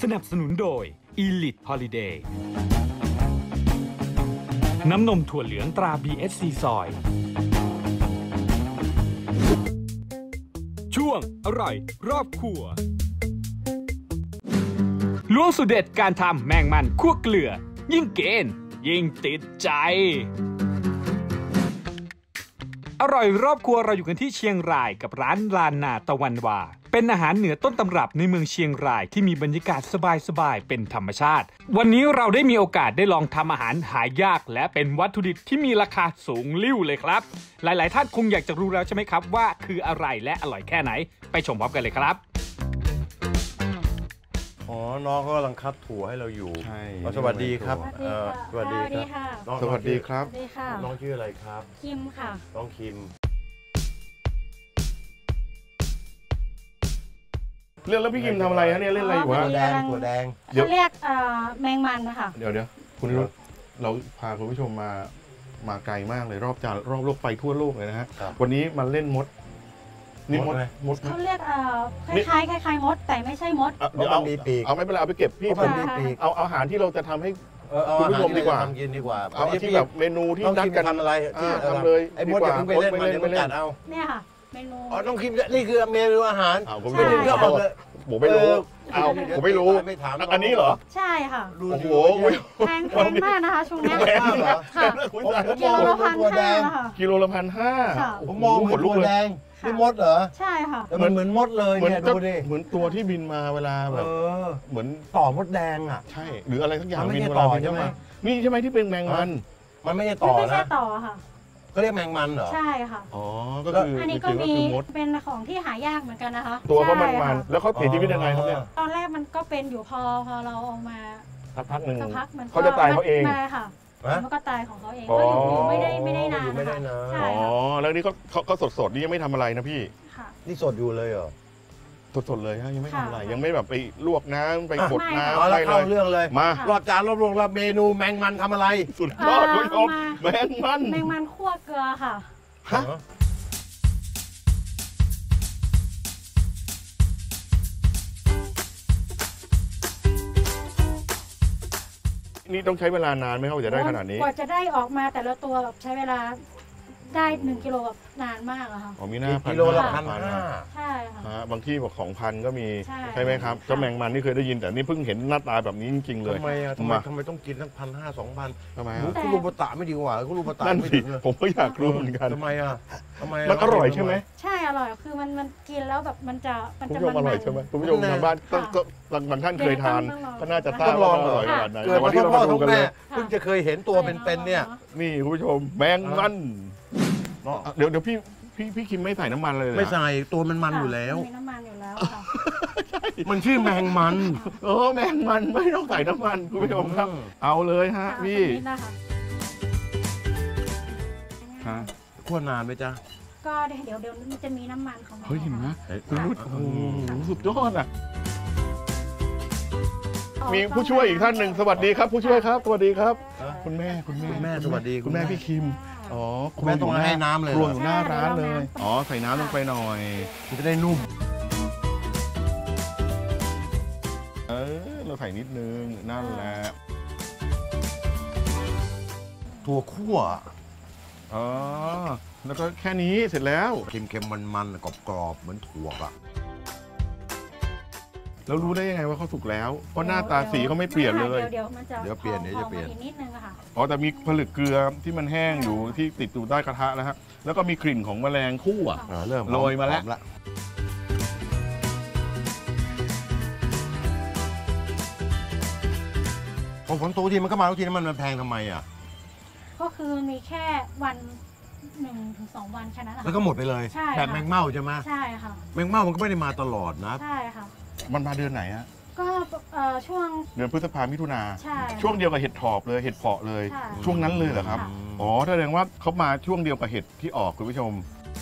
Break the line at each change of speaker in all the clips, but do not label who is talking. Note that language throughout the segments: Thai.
สนับสนุนโดย Elite Holiday น้ำนมถั่วเหลืองตรา BSC ซอยช่วงอร่อยรอบครัวล้วงสูตรเด็ดการทำแมงมันคั่วเกลือยิ่งเกณฑ์ยิ่งติดใจอร่อยรอบครัวเราอยู่กันที่เชียงรายกับร้านลานนาตะวันวาเป็นอาหารเหนือต้นตำรับในเมืองเชียงรายที่มีบรรยากาศสบายๆเป็นธรรมชาติวันนี้เราได้มีโอกาสได้ลองทำอาหารหายากและเป็นวัตถุดิบที่มีราคาสูงลิ่วเลยครับหลายๆท่านคงอยากจะรู้แล้วใช่ไหมครับว่าคืออะไรและอร่อยแค่ไหนไปชมพร้อมกันเลยครับ
อ๋อน้องก็กำลังคัดถั่วให้เราอยู่
ใช่
สวัสดีครับ
สวัสดีค่ะ
สวัสดีครับ
สวัสดีค่ะ
น้องชื่ออะไรครับ
คิมค่ะ
น้องคิมเรื่องแล้วพี่คิมทำอะไรฮะเนี่ยเล่นอะไรอยู่วะ
ถั่วแดงเขาเรียกแมงมันนะคะ
เดี๋ยวคุณนิรุตเราพาคุณผู้ชมมาไกลมากเลยรอบโลกไปทั่วโลกเลยนะฮะวันนี้มาเล่นมดนี่มด
เขาเรียกคล้ายมดแต่ไม่ใช่มด
เดี๋ยวเอาไม่เป็นไรเอาไปเก็บพี่เอาอาหารที่เราจะทำให้คุณผู้ชมดีกว่า
กินดีกว่า
เอาที่แบบเมนูที่นัดกัน
ทำอะไร
ทำเลย
ไอ้มดอย่าเพิ่งไปเล่นมันจัดเอา
เนี่ยค่ะเมนู
อ๋อน้องคิมนี่คือเมนูอาหาร
ผมไม่รู้ผมไม่รู้อันนี้เหรอ
ใช่ค่ะ
โอ้โห
แพงมากนะคะช่วงนี้กิโลละ1,500
กิโลละ1,500
ผมมองเหมือนตัวแดงนี่มดเหรอ
ใช่ค่ะ
เหมือนมดเลยเนี่ยดูดิ
เหมือนตัวที่บินมาเวลาแบบเหมือน
ต่อมดแดงอ่ะ
ใช่หรืออะไรสักอย่างบินเวลาบินเข้ามานี่ใช่ไหมที่เป็นแมงมัน
ไม่ใช่ต่อนะ
ไม่ใช่ต่อค่ะ
ก็เรียกแมงมันเหรอ
ใช่ค่ะ
อ๋อก็คือ
อันนี้ก็มีเป็นของที่หายากเหมือนกันนะคะ
ตัวก็มันแล้วเขาเสียชีวิตยังไงครับเนี่ย
ตอนแรกมันก็เป็นอยู่พอเราเอามา
สักพักหนึ่ง
เขา
จะตายเขาเอง
มาค่ะมันก็ตายของเขาเองก็อยู่ไม่ได้นาน
ใช่อ๋อแล้วนี่เขาสดนี่ยังไม่ทำอะไรนะพี่
นี่สดอยู่เลยเหรอ
สดเลยฮะยังไม่ทำอะไรยังไม่แบบไปลวกน้ำไปกดน้ำ
อะไรเข้าเรื่องเลย
มาร
อบจานรวมเมนูแมงมันทำอะไร
สุดยอดคุณผู้ชมแมง
มันคั่วเกลือค่ะ
ฮะนี่ต้องใช้เวลานานไหมครับจะได้ขนาดนี้
กว่าจะได้ออกมาแต่ละตัวแบบใช้เวลาได้1 กิโลแบบนานมากอะค่ะ
มีหน้า
กิโลละ1,500
ใช่ค่ะ
บางที่บอกของพันก็มีใช่ไหมครับเจ้าแมงมันนี่เคยได้ยินแต่นี่เพิ่งเห็นหน้าตาแบบนี้จริงๆเลย
ทำไมต้องกินตั้ง1,500 2,000
ทำไม
คุรูปตะไม่ดีกว่าคุรูปตะ
นั่นสิผมก็อยากรู้เหมือนกัน
ทำไม
มันอร่อยใช่ไหม
ใช่อร่อยคือมันกินแล้วแบบมันจะ
อร่อยใช่ไหมคุณผู้ชมทางบ้านก็บางท่านเคยทานก็น่าจะทราบ
ว่า
อร่อยขนาดไหน
เกิดมาทั้งพ่อทั้งแม่เพิ่งจะเคยเห็นตัวเป็นๆเนี่ย
นี่คุณผู้ชมแมงมันเดี๋ยวพี่คิมไม่ใส่น้ำมันเลย
ไม่ใส่ตัวมันอยู่แล้ว
มีน้ำมันอยู่แล้วค่ะ
มันชื่อแมงมัน
แมงมันไม่ต้องใส่น้ำมันคุณผู้ชมครับเอาเลยฮะพี่
คั่วนานไหมจ๊ะ
ก็เดี๋ยวมันจะมีน้ำมันของมัน
เฮ้ยเห็นไหมคุณนุชโอ้โหสุดยอดอ่ะมีผู้ช่วยอีกท่านหนึ่งสวัสดีครับผู้ช่วยครับสวัสดีครับคุณแม่
สวัสดี
คุณแม่พี่คิม
คุณแม่ต้องให้น้ำเลย
รวมอยู่หน้าร้านเลยใส่น้ำลงไปหน่อย
มันจะได้นุ่ม
เราใส่นิดนึงนั่นแหละ
ถั่วคั่ว
แล้วก็แค่นี้เสร็จแล้ว
เค็มมันกรอบเหมือนถั่วอะ
แล้วรู้ได้ยังไงว่าเขาสุกแล้วเพราะหน้าตาสีเขาไม่เปลี่ยนเลย
เดี๋ยว
เปลี่ยน
นิดนึงค่ะ
แต่มีผลึกเกลือที่มันแห้งอยู่ที่ติดอยู่ใต้กระทะแล้วฮะแล้วก็มีกลิ่นของแมลงคู่
เริ่ม
โรยมาแล้ว
ของฝนตูทีมันก็มาทุกทีมันแพงทำไมอ่ะ
ก็คือมีแค่วัน1-2 วันแค่นั้น
แล้วก็หมดไปเลยแบบแมงเม่าใช่ไหม
ใช่ค่ะ
แมงเม่ามันก็ไม่ได้มาตลอดนะ
ใช่ค่ะ
มันมาเดือนไหนฮะ
ก็ช่วง
เดือนพฤษภาคมมิถุนาช่วงเดียวกับเห็ดถอบเลยเห็ดเพาะเลยช่วงนั้นเลยเหรอครับแสดงว่าเขามาช่วงเดียวกับเห็ดที่ออกคุณผู้ชม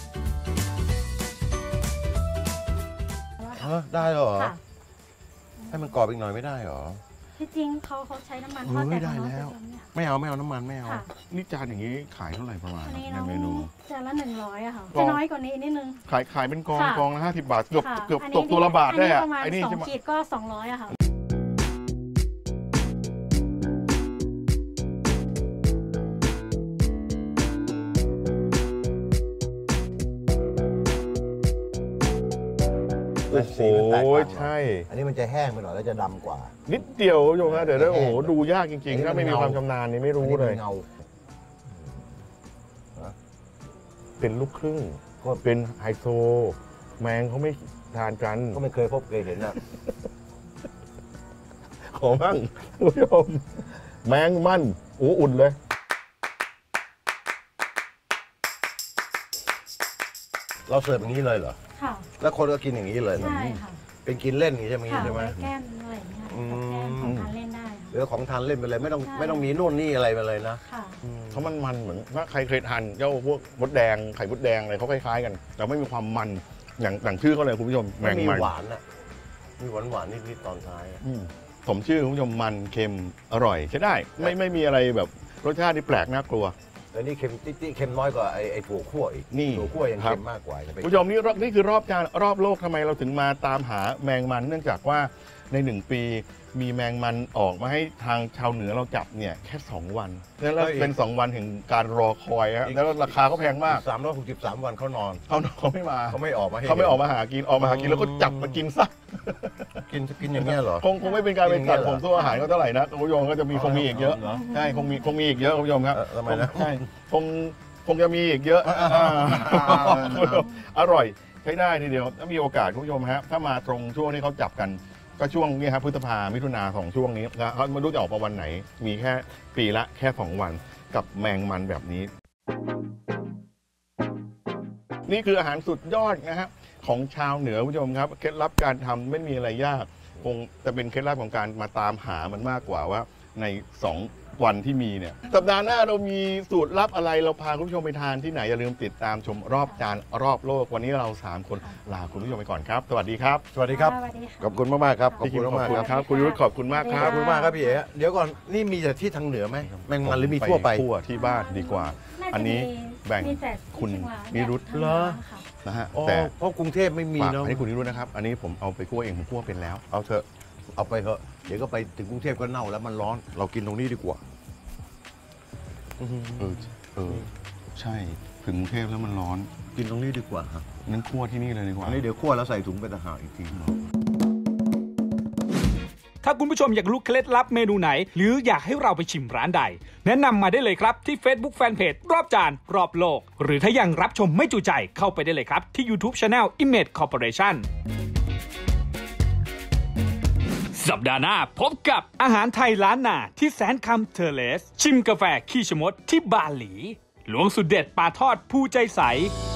ได้เหรอให้มันกรอบอีกหน่อยไม่ได้เหรอ
ที่จริงเขาใช้น้ำมันทอดแต่
ได้แล้วไม่เอาน้ำมันไม่เอา
นี่จานอย่างนี้ขายเท่าไหร่ประมาณในเมนู
จานละ100อะค่ะจะน้อยกว่านี้นิดนึง
ขายเป็นกองละ50 บาทเกือบตกตัวละบาทได้อะ
อันนี้ประมาณ2 ขีดก็200อะค่ะ
ไหม
โอ้โห
สีมันแตกต่างหน่อย
ใช่
อันนี้มันจะแห้งไปหน่อยแล้วจะดำกว่า
นิดเดียวคุณผู้ชมครับเดี๋ยวโอ้โห
แห้ง
ดูยากจริงๆถ้าไม่มีความชำนาญนี่ไม่รู้เลย
อันนี้มันเงา
เป็นลูกครึ่ง
ก็
เป็นไฮโซ แมงเขาไม่ทานกัน
ก็ไม่เคยพบเคยเห็นนะ
ขอบ้างคุณผู้ชมแมงมันอุ่นเลย
เราเสิร์ฟอย่างนี้เลยเหรอ
ค่ะ
แล้วคนก็กินอย่างนี้เลยเหรอ
ใช่ค่ะ
เป็นกินเล่นอย่างนี้ใช่ไหม
ค่ะ
ใช่ไหม
ไว้แก้มอะไรอย่างเงี้ย
อืม
กับแก้มของทานเล่นได้
หรือของทานเล่นไปเลยไม่ต้อง
ใช่
ไม่ต้องมีนู่นนี่อะไรไปเลยนะ
ค่ะ
เขามันเหมือนถ้าใครเคยทานเจ้าพวกมดแดงไข่มดแดงอะไรเขาคล้ายๆกันแต่ไม่มีความมันอย่างชื่อเขาเลยคุณผู้ชมแม
ไม่
ง
มี
มัน
หวานอะมีหวานหวานนิดๆตอนท้ายอะ
สมชื่อคุณผู้ชมมันเค็มอร่อยใช้ได้ไม่มีอะไรแบบรสชาติที่แปลกน่ากลัว
แต่นี่เค็มติ๊ดๆเค็มน้อยกว่าไอ้ถั่วคั่วอีก
นี่
ถั่วคั่วยัง
ครับ
เค็มมากกว่าจะไป
คุณผู้ชมนี่คือรอบจานรอบโลกทำไมเราถึงมาตามหาแมงมันเนื่องจากว่าใน1 ปีมีแมงมันออกมาให้ทางชาวเหนือเราจับเนี่ยแค่2 วันแล้วเป็น 2 วันแห่งการรอคอยฮะแล้วราคาก็แพงมาก
363 วันเขานอน
เขาไม่มา
เขาไม่ออกมาให้
เขาไม่ออกมาหากินแล้วก็จับมากินซะ
กินอย่างเงี้ยเหรอ
คงไม่เป็นการไปตัด
กินอย่างเงี้ยเหรอ
ผมตัวอาหารก็เท่าไหร่นะคุณผู้ชมก็จะมีคงมีอีกเยอะ
เหรอ
ใช่คงมีอีกเยอะคุณผู้ชมครับ
ทำไมนะ
ใช่คงจะมีอีกเยอะคุณผู้ชมอร่อยใช้ได้ทีเดียวถ้ามีโอกาสคุณผู้ชมฮะถ้ามาตรงช่วงที่เขาจับกันก็ช่วงนี้ครับพฤษภามิถุนาของช่วงนี้นะเขาไม่รู้จะออกมาวันไหน มีแค่ปีละแค่2 วันกับแมงมันแบบนี้ นี่คืออาหารสุดยอดนะฮะของชาวเหนือคุณผู้ชมครับเคล็ดลับการทำไม่มีอะไรยากคงจะเป็นเคล็ดลับของการมาตามหามันมากกว่าว่าใน2 วันที่มีเนี่ยสัปดาห์หน้าเรามีสูตรลับอะไรเราพาคุณผู้ชมไปทานที่ไหนอย่าลืมติดตามชมรอบจานรอบโลกวันนี้เรา3 คนลาคุณผู้ชมไปก่อนครับสวัสดีครับ
สวัสดีครับ
สวัสดีค่ะ
ขอบคุณมากๆครับ ขอบคุณมากๆครับ
ครับคุณยุทธขอบคุณมากค
ข
รั
อ
บบ
คุณมากครับพี่เอ๋เดี๋ยวก่อนนี่มีแต่ที่ทางเหนือไหมแมงมันหรือมีทั่วไป
ทั่วที่บ้านดีกว่า อันนี้แบ่งคุณนิรุต
เหรอ
นะฮะ
อ๋อ
แต่
เพราะกรุงเทพไม่มี
ฝาก
เนาะ
อันนี้คุณนิรุตนะครับอันนี้ผมเอาไปคั่วเองผมคั่วเป็นแล้ว
เอาเถอะเอาไปเถอะเดี๋ยวก็ไปถึงกรุงเทพก็เน่าแล้วมันร้อน เรากินตรงนี้ดีกว่า
เออใช่ถึงกรุงเทพแล้วมันร้อน
กินตรงนี้ดีกว่าฮะ
นั่นคั่วที่นี่เลยดีกว่า
อันนี้เดี๋ยวคั่วแล้วใส่ถุงไปต่างหากอีกที
ถ้าคุณผู้ชมอยากรู้เคล็ดลับเมนูไหน หรืออยากให้เราไปชิมร้านใด แนะนำมาได้เลยครับที่ Facebook Fanpage รอบจานรอบโลก หรือถ้ายังรับชมไม่จุใจเข้าไปได้เลยครับที่ YouTube Channel Image Corporation สัปดาห์หน้าพบกับอาหารไทยล้านนาที่แสนคำเทอร์เลส ชิมกาแฟขี้ชะมดที่บาหลี หลวงสุดเด็ดปลาทอดผู้ใจใส